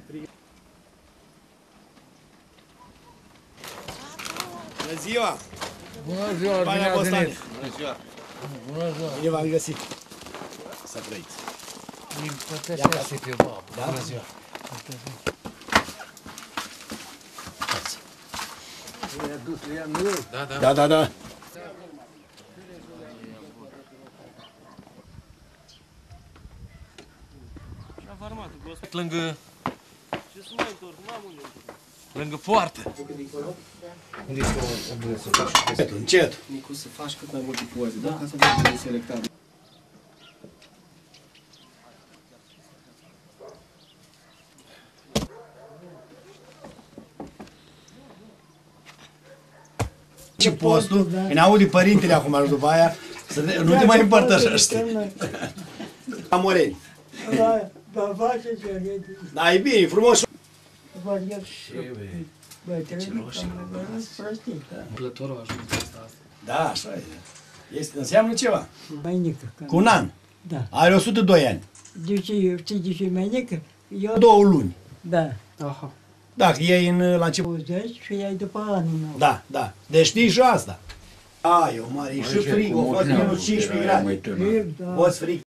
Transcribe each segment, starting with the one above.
Bună ziua! Bună ziua, bine ați venit! Bună ziua! Bună ziua! Bine v-am găsit! Să trăiți! Din pătășea să fiu babă. Da? Bună ziua! Da, da, da! Lângă... Lângă poartă. Încet, încet! Nicu, să faci cât mai multe poze, da? Ca să vedem selectat. Ce postul? Când aude părintele acum și după aia, nu te mai împărtășești. Amoreni. Vă faceți o Da, e bine, e frumos. Plătorul a ajuns asta. Da, așa e. Este, înseamnă ceva. Mai nică. Cu un an. Da. Are 102 ani. De ce, știi de ce mai nică? Eu, 2 luni. da, Aha. Da, că e la început. 20 și ei după anul meu. Da, da. Deci știi și asta. A, e o mare, e și frig, a fost minus 15 grade. Da. Poți frig.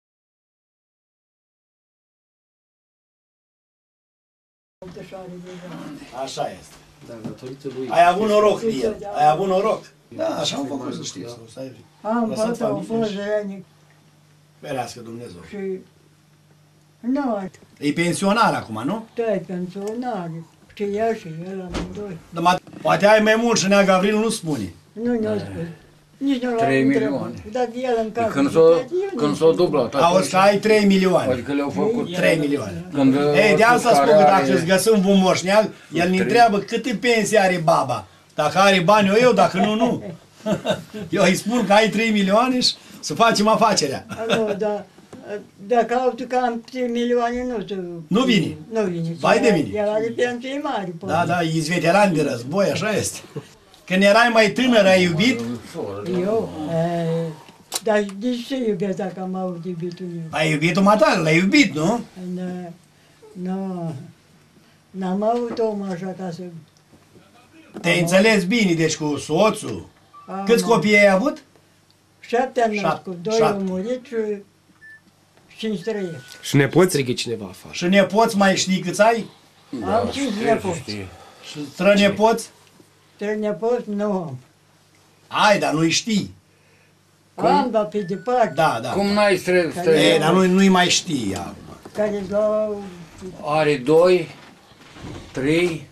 Așa este. Da, datorită lui. Ai avut noroc de el. Ai avut noroc. Da, așa am făcut să știi. Să ai Am lăsat fost, au familie fost și- ani ferească Dumnezeu. și... Nu, E pensionar acum, nu? toți pensionari. Și eu și el amândoi. Dar poate ai mai mult și Nea Gavril nu spune. Nu ne-au spus. Nici nu l-am 3 întrebat. milioane. Dar el în casă. Când s-o dublat. Auzi că ai 3 milioane. Adică le-au făcut. 3 milioane. Când Ei, de asta spun că care dacă are- îți găsim un moșneag, el ne întreabă câte pensii are baba. Dacă are bani, eu, dacă nu, nu. Eu îi spun că ai 3 milioane și să facem afacerea. Nu, dar dacă au tu cam 3 milioane, nu știu. Nu vine. Nu vine. Vai de mine. El are pensii mari. Da, da, ești veteran de război, așa este. Când erai mai tânăr, ai iubit? Eu? Dar de ce iubesc dacă am avut iubitul meu? Ai iubit-o matale, l-ai iubit, nu? Nu, n-am avut om așa ca să... Te-ai înțeles bine, deci cu soțul. am- Câți copii ai avut? 7 am Șapte. născut, 2 Șapte. au murit și 5 trăiesc. Și nepoți? Strigă cineva afară. Și nepoți mai știi câți ai? Am 5 nepoți. Și strănepoți? 3 nepoți nu am. Ai, dar nu-i știi. Am, dar pe departe, Da, da. Cum n-ai stres? Ei, dar nu-i mai știi acum. care l-au... Are 2, 3,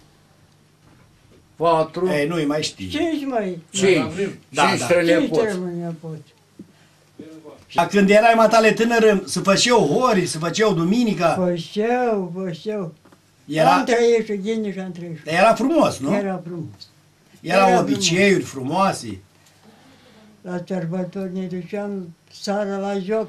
4, Ei, nu-i mai știi. 5 mai. 5. Da, 5 da. 5 strănepoți. trebuie nepoți. Dar când erai matale tânără, se făceau hori, se făceau duminica, Fășeu. Am era, trăit și gine și am trăit. era frumos, nu? Era frumos. Erau era obiceiuri frumoase. La sărbători ne duceam seara la joc.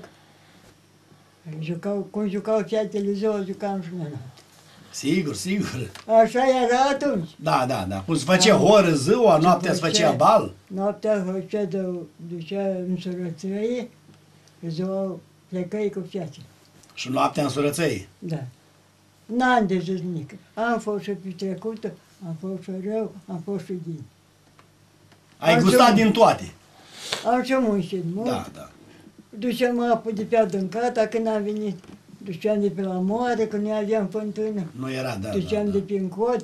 Cum jucau fetele ziua, jucam și noi. Sigur, sigur. Așa era atunci. Da, da, da. Cum se făcea horă ziua, noaptea se făcea bal. Noaptea făcea ducea în surățăie, ziua plecai cu fetele. Și noaptea în surățăi. Da. N-am de zis nică. Am fost și petrecută, am fost și rău, am fost și din. Ai Am gustat ce- din toate. Am și muncit mult. Da, da. Duceam apă de pe adâncata când am venit. Duceam de pe la moare când nu aveam fântână. Nu era, da, Duceam da, de da. prin cot.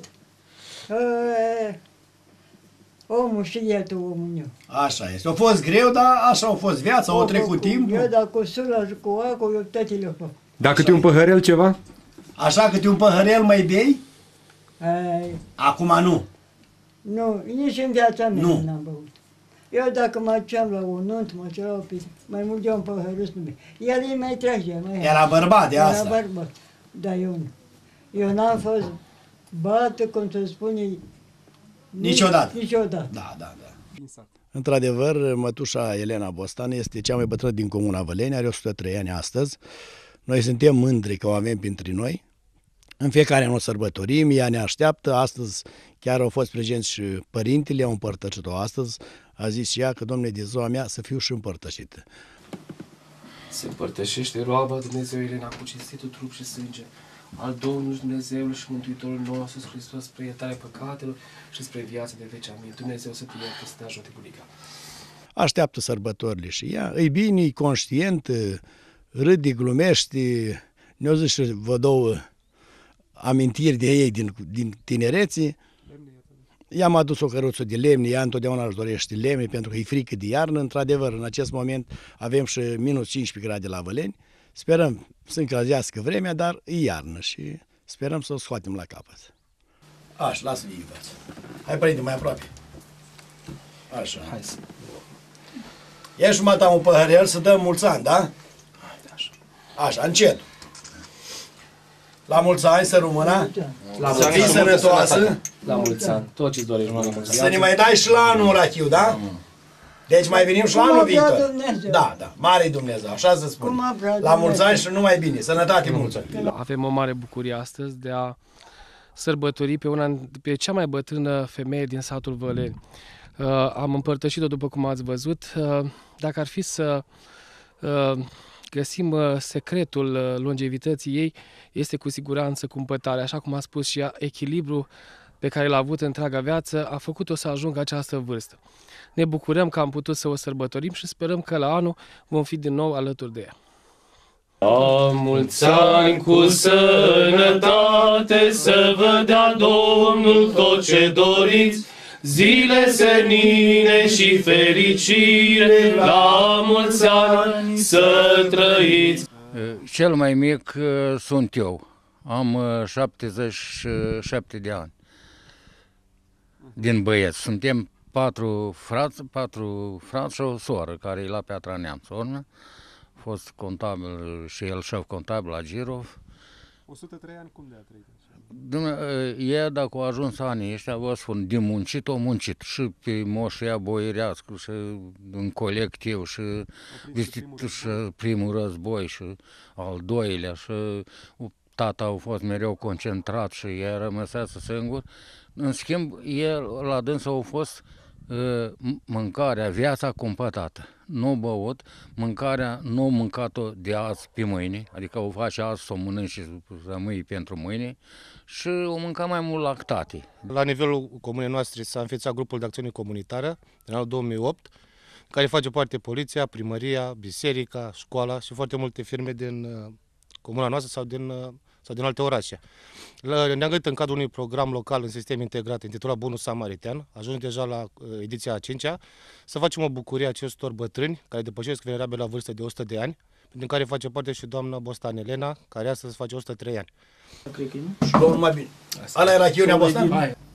Omul și iată omul meu. Așa este. A fost greu, dar așa a fost viața, a trecut Eu timpul. dacă cu sula și cu acul, eu toate le fac. Dacă te un păhărel ceva? Așa că te un păhărel mai bei? Acum nu. Nu, nici în viața mea Nu. n-am băut. Eu dacă mă duceam la un nunt, mă cereau pe mai mult de un păhărâs nu el îi mai trage, mai Era bărbat de Era asta. bărbat. Dar eu nu. Eu n-am fost bată, cum se spune, Niciodată. Niciodată. Da, da, da. Într-adevăr, mătușa Elena Bostan este cea mai bătrână din Comuna Văleni, are 103 ani astăzi. Noi suntem mândri că o avem printre noi. În fiecare an o sărbătorim, ea ne așteaptă. Astăzi chiar au fost prezenți și părintele, au împărtășit-o astăzi. A zis și ea că, domnule, de ziua mea să fiu și împărtășită. Se împărtășește roaba Dumnezeu Elena cu cinstitul trup și sânge al Domnului Dumnezeului și Mântuitorul nostru, Iisus Hristos, spre iertarea păcatelor și spre viața de veci. Amin. Dumnezeu să te ierte, să te ajute, bunica. Așteaptă sărbătorile și ea. E bine, e conștient, râde, glumește. Ne-au zis și vă două amintiri de ei din tinereții. I-am adus o căruță de lemne, ea întotdeauna își dorește lemne pentru că e frică de iarnă. Într-adevăr, în acest moment avem și minus 15 grade la Văleni. Sperăm să încălzească vremea, dar e iarnă și sperăm să o scoatem la capăt. Așa, lasă-i invitați. Hai, părinte, mai aproape. Așa. Hai să... Ia și mata un păhărel să dăm mulți ani, da? Așa, încet. La mulți ani să rămână. Să fii sănătoasă. La mulți ani. Tot ce-ți dorești, la mulți ani. Să ne mai dai și la anul rachiu, da? Deci mai venim și la anul viitor. Da, da, mare Dumnezeu, așa să spun. La mulți ani și numai bine, sănătate multă. Avem o mare bucurie astăzi de a sărbători pe cea mai bătrână femeie din satul Văleni. Am împărtășit-o după cum ați văzut. Dacă ar fi să găsim secretul longevității ei, este cu siguranță cumpătarea. Așa cum a spus și ea, echilibru pe care l-a avut întreaga viață a făcut-o să ajungă această vârstă. Ne bucurăm că am putut să o sărbătorim și sperăm că la anul vom fi din nou alături de ea. La mulți ani cu sănătate, să vă dea Domnul tot ce doriți, zile senine și fericire, la mulți ani să trăiți. Cel mai mic sunt eu. Am 77 de ani. Din băieți. Suntem patru frați și o soră care e la Piatra Neamț. A fost contabil și el șef contabil la Girov. 103 ani cum de a trăit? E, dacă au ajuns anii ăștia, vă spun, din muncit, o muncit. Și pe moșia boierească, și în colectiv, și primul război, și al doilea, și tata a fost mereu concentrat și ea rămăseasă singur. În schimb, el, la dânsul a fost mâncarea, viața cumpătată. Nu băut, mâncarea nu mâncat-o de azi pe mâine, adică o face azi să o mănânci și rămâi pentru mâine, și o mânca mai mult lactate. La nivelul comunei noastre s-a înființat grupul de acțiune comunitară în anul 2008, care face parte poliția, primăria, biserica, școala și foarte multe firme din comuna noastră sau din alte orașe. Ne-am gândit în cadrul unui program local în sistem integrat intitulat Bunul Samaritan, ajuns deja la ediția a 5-a, să facem o bucurie acestor bătrâni care depășesc venerabil la vârstă de 100 de ani, din care face parte și doamna Bostan Elena, care astăzi face 103 ani. Și domnul mai bine. Ala era chiunea Bostan?